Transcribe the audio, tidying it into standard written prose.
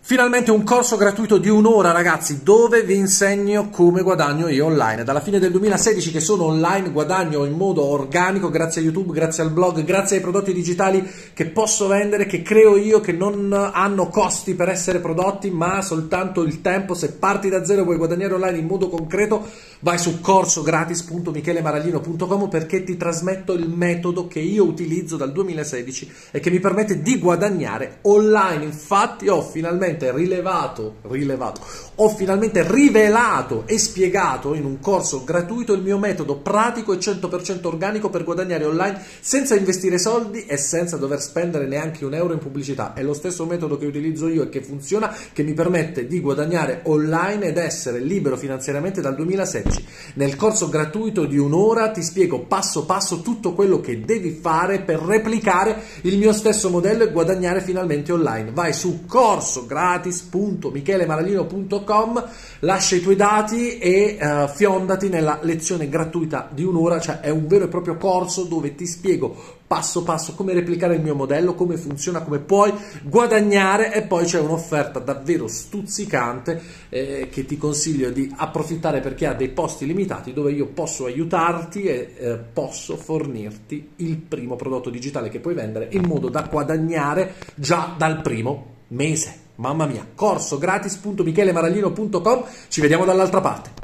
Finalmente un corso gratuito di un'ora, ragazzi, dove vi insegno come guadagno io online. Dalla fine del 2016 che sono online, guadagno in modo organico grazie a YouTube, grazie al blog, grazie ai prodotti digitali che posso vendere, che creo io, che non hanno costi per essere prodotti, ma soltanto il tempo. Se parti da zero e vuoi guadagnare online in modo concreto, vai su corsogratis.michelemaralino.com, perché ti trasmetto il metodo che io utilizzo dal 2016 e che mi permette di guadagnare online. Infatti ho finalmente rivelato e spiegato in un corso gratuito il mio metodo pratico e 100% organico per guadagnare online senza investire soldi e senza dover spendere neanche un euro in pubblicità. È lo stesso metodo che utilizzo io e che funziona, che mi permette di guadagnare online ed essere libero finanziariamente dal 2016. Nel corso gratuito di un'ora ti spiego passo passo tutto quello che devi fare per replicare il mio stesso modello e guadagnare finalmente online. Vai su corsogratis.michelemaralino.com, lascia i tuoi dati e fiondati nella lezione gratuita di un'ora. Cioè è un vero e proprio corso dove ti spiego passo passo come replicare il mio modello, come funziona, come puoi guadagnare, e poi c'è un'offerta davvero stuzzicante che ti consiglio di approfittare, perché ha dei posti limitati dove io posso aiutarti e posso fornirti il primo prodotto digitale che puoi vendere in modo da guadagnare già dal primo mese. Mamma mia, corsogratis.michelemaralino.com, ci vediamo dall'altra parte.